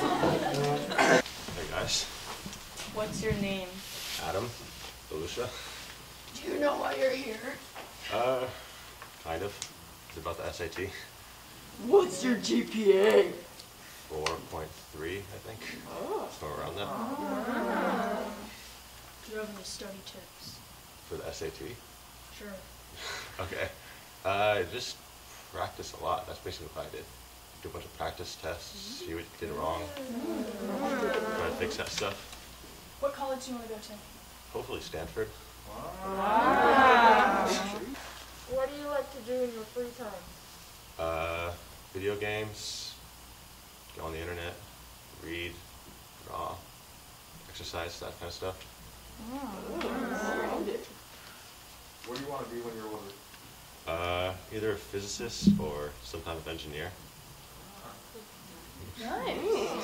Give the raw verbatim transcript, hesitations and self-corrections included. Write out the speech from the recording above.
Hey guys. What's your name? Adam. Alicia. Do you know why you're here? Uh, kind of. It's about the S A T. What's your G P A? four point three, I think. Oh. Somewhere around that. Oh. Do you have any study tips? For the S A T? Sure. Okay. Uh, just practice a lot. That's basically what I did. Do a bunch of practice tests, see what you did wrong, try to fix that stuff. What college do you want to go to? Hopefully Stanford. Wow. What do you like to do in your free time? Uh, video games, go on the internet, read, draw, exercise, that kind of stuff. What do you want to be when you're older? Uh, either a physicist or some kind of engineer. Nice.